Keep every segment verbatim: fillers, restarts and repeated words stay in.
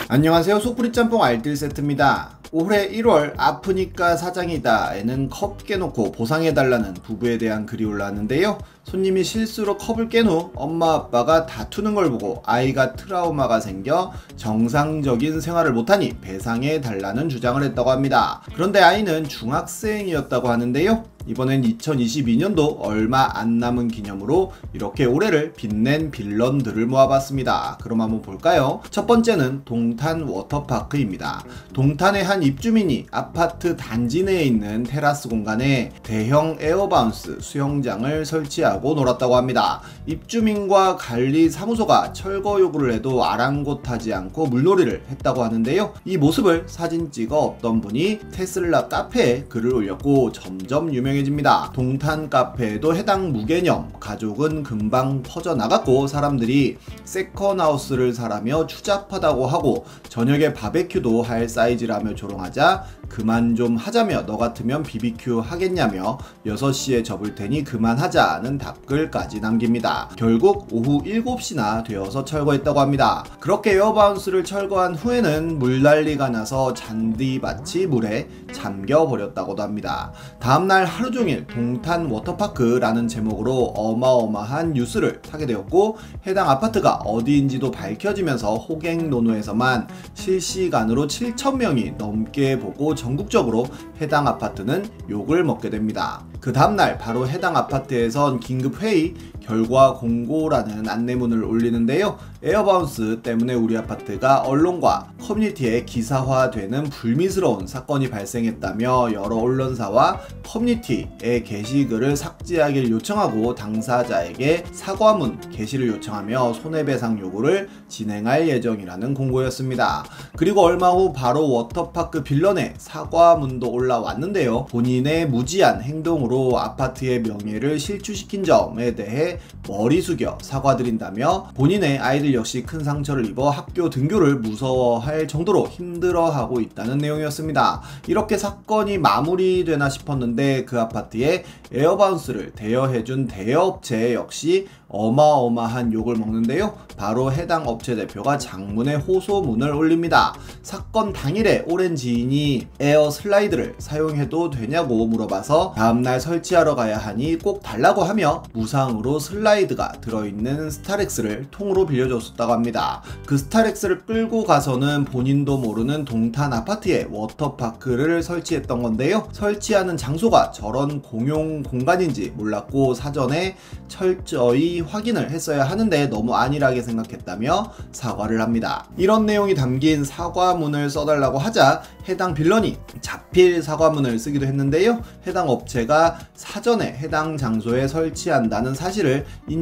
안녕하세요, 속풀이 짬뽕 알뜰 세트입니다. 올해 일월 아프니까 사장이다 에는 컵 깨놓고 보상해달라는 부부에 대한 글이 올라왔는데요. 손님이 실수로 컵을 깬 후 엄마 아빠가 다투는 걸 보고 아이가 트라우마가 생겨 정상적인 생활을 못하니 배상해달라는 주장을 했다고 합니다. 그런데 아이는 중학생이었다고 하는데요. 이번엔 이천이십이 년도 얼마 안 남은 기념으로 이렇게 올해를 빛낸 빌런들을 모아봤습니다. 그럼 한번 볼까요? 첫 번째는 동탄 워터파크입니다. 동탄의 한 입주민이 아파트 단지 내에 있는 테라스 공간에 대형 에어바운스 수영장을 설치하고 놀았다고 합니다. 입주민과 관리사무소가 철거 요구를 해도 아랑곳하지 않고 물놀이를 했다고 하는데요. 이 모습을 사진 찍어 어떤 분이 테슬라 카페에 글을 올렸고 점점 유명해집니다. 동탄 카페에도 해당 무개념 가족은 금방 퍼져나갔고 사람들이 세컨하우스를 사라며 추잡하다고 하고 저녁에 바베큐도 할 사이즈라며 조롱하자 그만 좀 하자며 너 같으면 비비큐 하겠냐며 여섯 시에 접을 테니 그만하자는 답글까지 남깁니다. 결국 오후 일곱 시나 되어서 철거했다고 합니다. 그렇게 에어바운스를 철거한 후에는 물난리가 나서 잔디밭이 물에 잠겨버렸다고도 합니다. 다음날 하루 종일 동탄 워터파크라는 제목으로 어마어마한 뉴스를 타게 되었고 해당 아파트가 어디인지도 밝혀지면서 호갱노노에서만 실시간으로 칠천 명이 넘게 보고 전국적으로 해당 아파트는 욕을 먹게 됩니다. 그 다음날 바로 해당 아파트에선 긴급회의 결과 공고라는 안내문을 올리는데요. 에어바운스 때문에 우리 아파트가 언론과 커뮤니티에 기사화되는 불미스러운 사건이 발생했다며 여러 언론사와 커뮤니티의 게시글을 삭제하길 요청하고 당사자에게 사과문 게시를 요청하며 손해배상 요구를 진행할 예정이라는 공고였습니다. 그리고 얼마 후 바로 워터파크 빌런의 사과문도 올라왔는데요. 본인의 무지한 행동으로 아파트의 명예를 실추시킨 점에 대해 머리 숙여 사과드린다며 본인의 아이들 역시 큰 상처를 입어 학교 등교를 무서워할 정도로 힘들어하고 있다는 내용이었습니다. 이렇게 사건이 마무리되나 싶었는데 그 아파트에 에어바운스를 대여해준 대여업체 역시 어마어마한 욕을 먹는데요. 바로 해당 업체 대표가 장문의 호소문을 올립니다. 사건 당일에 오랜 지인이 에어 슬라이드를 사용해도 되냐고 물어봐서 다음날 설치하러 가야 하니 꼭 달라고 하며 무상으로 슬라이드가 들어있는 스타렉스를 통으로 빌려줬었다고 합니다. 그 스타렉스를 끌고 가서는 본인도 모르는 동탄 아파트에 워터파크를 설치했던 건데요. 설치하는 장소가 저런 공용 공간인지 몰랐고 사전에 철저히 확인을 했어야 하는데 너무 안일하게 생각했다며 사과를 합니다. 이런 내용이 담긴 사과문을 써달라고 하자 해당 빌런이 자필 사과문을 쓰기도 했는데요. 해당 업체가 사전에 해당 장소에 설치한다는 사실을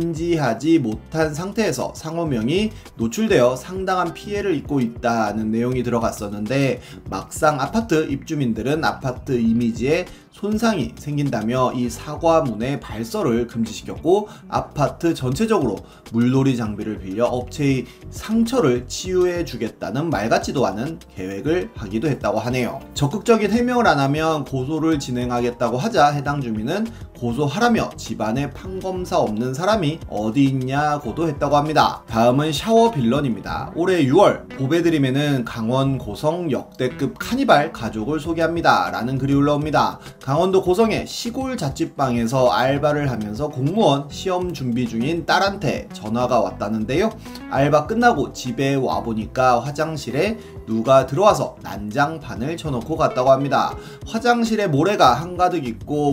인지하지 못한 상태에서 상호명이 노출되어 상당한 피해를 입고 있다는 내용이 들어갔었는데 막상 아파트 입주민들은 아파트 이미지에 손상이 생긴다며 이 사과문의 발설을 금지시켰고 아파트 전체적으로 물놀이 장비를 빌려 업체의 상처를 치유해 주겠다는 말 같지도 않은 계획을 하기도 했다고 하네요. 적극적인 해명을 안 하면 고소를 진행하겠다고 하자 해당 주민은 고소하라며 집안에 판검사 없는 사람이 어디 있냐고도 했다고 합니다. 다음은 샤워 빌런입니다. 올해 유월 보배드림에는 강원 고성 역대급 카니발 가족을 소개합니다 라는 글이 올라옵니다. 강원도 고성의 시골 자취방에서 알바를 하면서 공무원 시험 준비 중인 딸한테 전화가 왔다는데요. 알바 끝나고 집에 와보니까 화장실에 누가 들어와서 난장판을 쳐놓고 갔다고 합니다. 화장실에 모래가 한가득 있고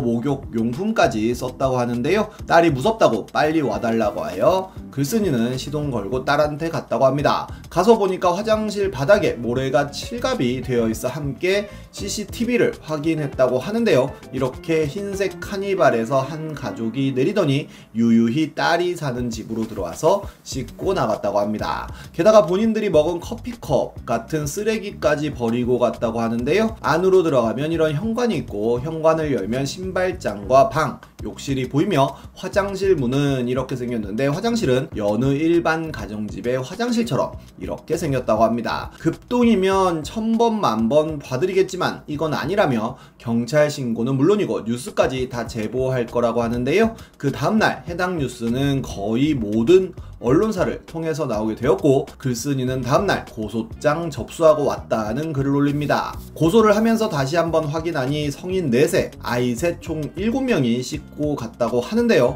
목욕용품까지 썼다고 하는데요. 딸이 무섭다고 빨리 와달라고 하여 글쓴이는 시동 걸고 딸한테 갔다고 합니다. 가서 보니까 화장실 바닥에 모래가 칠갑이 되어 있어 함께 씨씨티비를 확인했다고 하는데요. 이렇게 흰색 카니발에서 한 가족이 내리더니 유유히 딸이 사는 집으로 들어와서 씻고 나갔다고 합니다. 게다가 본인들이 먹은 커피컵 같은 쓰레기까지 버리고 갔다고 하는데요. 안으로 들어가면 이런 현관이 있고 현관을 열면 신발장과 방, 욕실이 보이며 화장실 문은 이렇게 생겼는데 화장실은 여느 일반 가정집의 화장실처럼 이렇게 생겼다고 합니다. 급동이면 천번 만번 봐드리겠지만 이건 아니라며 경찰 신고는 물론이고 뉴스까지 다 제보할 거라고 하는데요. 그 다음날 해당 뉴스는 거의 모든 언론사를 통해서 나오게 되었고, 글쓴이는 다음날 고소장 접수하고 왔다는 글을 올립니다. 고소를 하면서 다시 한번 확인하니 성인 넷에 아이 셋 총 일곱 명이 씻고 갔다고 하는데요.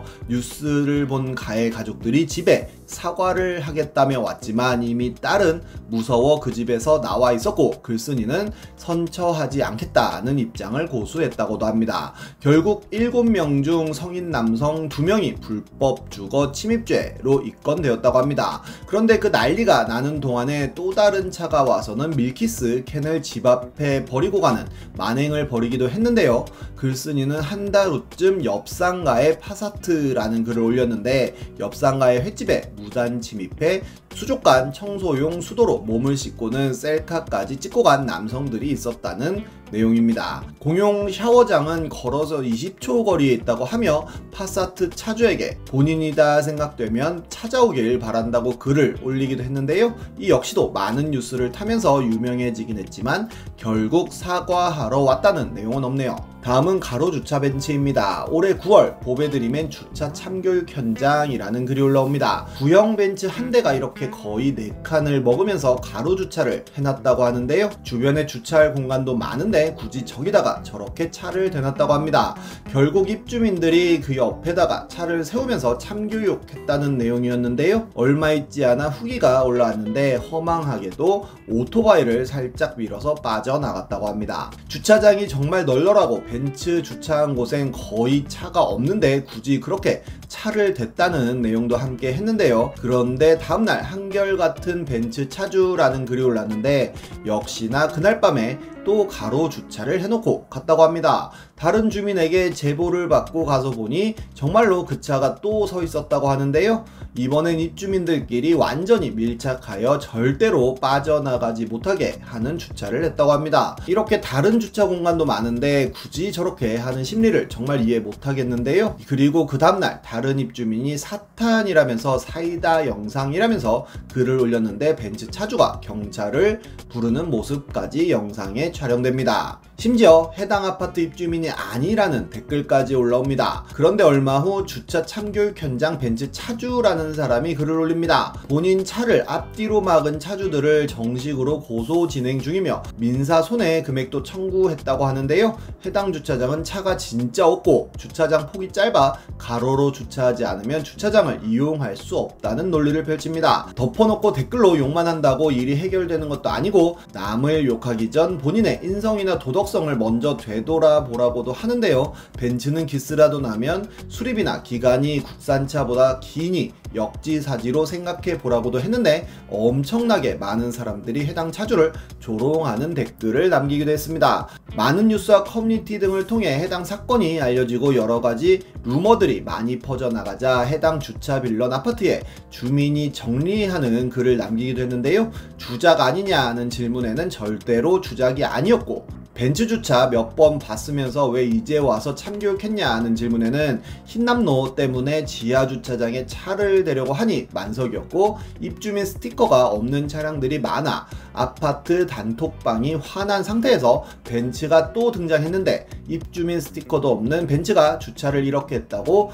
뉴스를 본 가해 가족들이 집에 사과를 하겠다며 왔지만 이미 딸은 무서워 그 집에서 나와 있었고, 글쓴이는 선처하지 않겠다는 입장을 고수했다고도 합니다. 결국 일곱 명 중 성인 남성 두 명이 불법 주거 침입죄로 입건되었다고 합니다. 그런데 그 난리가 나는 동안에 또 다른 차가 와서는 밀키스 캔을 집 앞에 버리고 가는 만행을 벌이기도 했는데요. 글쓴이는 한 달 후쯤 옆 상가에 파사트라는 글을 올렸는데, 옆 상가의 횟집에 무단 침입해 수족관 청소용 수도로 몸을 씻고는 셀카까지 찍고 간 남성들이 있었다는 내용입니다. 공용 샤워장은 걸어서 이십 초 거리에 있다고 하며 파사트 차주에게 본인이다 생각되면 찾아오길 바란다고 글을 올리기도 했는데요. 이 역시도 많은 뉴스를 타면서 유명해지긴 했지만 결국 사과하러 왔다는 내용은 없네요. 다음은 가로주차 벤츠입니다. 올해 구월 보배드림엔 주차 참교육 현장이라는 글이 올라옵니다. 구형 벤츠 한 대가 이렇게 거의 네 칸을 먹으면서 가로주차를 해놨다고 하는데요. 주변에 주차할 공간도 많은데 굳이 저기다가 저렇게 차를 대놨다고 합니다. 결국 입주민들이 그 옆에다가 차를 세우면서 참교육했다는 내용이었는데요. 얼마 있지 않아 후기가 올라왔는데 허망하게도 오토바이를 살짝 밀어서 빠져나갔다고 합니다. 주차장이 정말 널널하고 벤츠 주차한 곳엔 거의 차가 없는데 굳이 그렇게 차를 댔다는 내용도 함께 했는데요. 그런데 다음날 한결같은 벤츠 차주라는 글이 올랐는데 역시나 그날 밤에 또 가로 주차를 해놓고 갔다고 합니다. 다른 주민에게 제보를 받고 가서 보니 정말로 그 차가 또 서 있었다고 하는데요. 이번엔 입주민들끼리 완전히 밀착하여 절대로 빠져나가지 못하게 하는 주차를 했다고 합니다. 이렇게 다른 주차 공간도 많은데 굳이 저렇게 하는 심리를 정말 이해 못하겠는데요. 그리고 그 다음날 다른 입주민이 사탄이라면서 사이다 영상이라면서 글을 올렸는데 벤츠 차주가 경찰을 부르는 모습까지 영상에 촬영됩니다. 심지어 해당 아파트 입주민이 아니라는 댓글까지 올라옵니다. 그런데 얼마 후 주차 참교육 현장 벤츠 차주라는 사람이 글을 올립니다. 본인 차를 앞뒤로 막은 차주들을 정식으로 고소 진행 중이며 민사 손해 금액도 청구했다고 하는데요. 해당 주차장은 차가 진짜 없고 주차장 폭이 짧아 가로로 주차하지 않으면 주차장을 이용할 수 없다는 논리를 펼칩니다. 덮어놓고 댓글로 욕만 한다고 일이 해결되는 것도 아니고 남을 욕하기 전 본인의 인성이나 도덕성을 먼저 되돌아보라고도 하는데요. 벤츠는 기스라도 나면 수리비나 기간이 국산차보다 기니 역지사지로 생각해 보라고도 했는데 엄청나게 많은 사람들이 해당 차주를 조롱하는 댓글을 남기기도 했습니다. 많은 뉴스와 커뮤니티 등을 통해 해당 사건이 알려지고 여러가지 루머들이 많이 퍼져나가자 해당 주차 빌런 아파트에 주민이 정리하는 글을 남기기도 했는데요. 주작 아니냐는 질문에는 절대로 주작이 아니었고, 벤츠 주차 몇 번 봤으면서 왜 이제 와서 참교육했냐는 질문에는 흰남노 때문에 지하 주차장에 차를 대려고 하니 만석이었고, 입주민 스티커가 없는 차량들이 많아 아파트 단톡방이 화난 상태에서 벤츠가 또 등장했는데 입주민 스티커도 없는 벤츠가 주차를 이렇게 했다고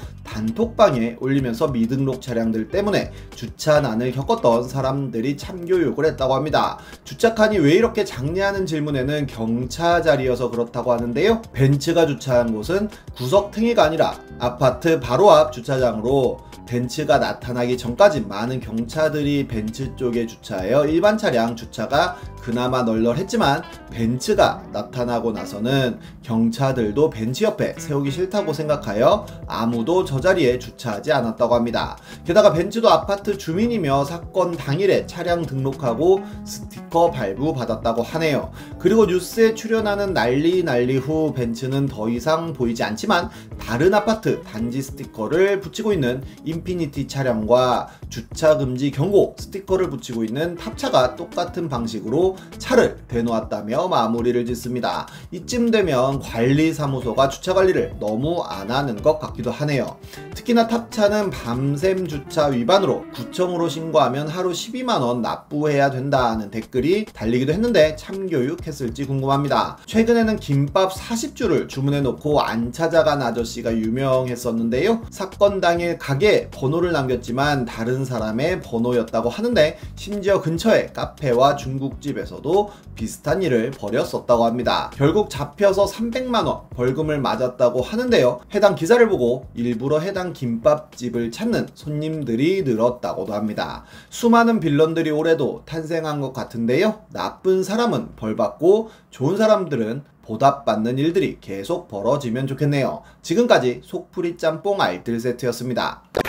단톡방에 올리면서 미등록 차량들 때문에 주차난을 겪었던 사람들이 참교육을 했다고 합니다. 주차칸이 왜 이렇게 작냐는 질문에는 경찰 자리여서 그렇다고 하는데요. 벤츠가 주차한 곳은 구석탱이가 아니라 아파트 바로 앞 주차장으로 벤츠가 나타나기 전까지 많은 경차들이 벤츠 쪽에 주차하여 일반 차량 주차가 그나마 널널했지만 벤츠가 나타나고 나서는 경차들도 벤츠 옆에 세우기 싫다고 생각하여 아무도 저 자리에 주차하지 않았다고 합니다. 게다가 벤츠도 아파트 주민이며 사건 당일에 차량 등록하고 스티커 발부 받았다고 하네요. 그리고 뉴스에 출연하는 난리 난리 후 벤츠는 더 이상 보이지 않지만 다른 아파트 단지 스티커를 붙이고 있는 인피니티 차량과 주차 금지 경고 스티커를 붙이고 있는 탑차가 똑같은 방식 방식으로 차를 대놓았다며 마무리를 짓습니다. 이쯤 되면 관리사무소가 주차 관리를 너무 안 하는 것 같기도 하네요. 특히나 탑차는 밤샘 주차 위반으로 구청으로 신고하면 하루 십이만 원 납부해야 된다는 댓글이 달리기도 했는데 참교육했을지 궁금합니다. 최근에는 김밥 사십 줄을 주문해 놓고 안 찾아간 아저씨가 유명했었는데요. 사건 당일 가게 번호를 남겼지만 다른 사람의 번호였다고 하는데 심지어 근처에 카페와 중국집에서도 비슷한 일을 벌였었다고 합니다. 결국 잡혀서 삼백만 원 벌금을 맞았다고 하는데요. 해당 기사를 보고 일부러 해당 김밥집을 찾는 손님들이 늘었다고도 합니다. 수많은 빌런들이 올해도 탄생한 것 같은데요. 나쁜 사람은 벌받고 좋은 사람들은 보답받는 일들이 계속 벌어지면 좋겠네요. 지금까지 속풀이 짬뽕 알뜰 세트였습니다.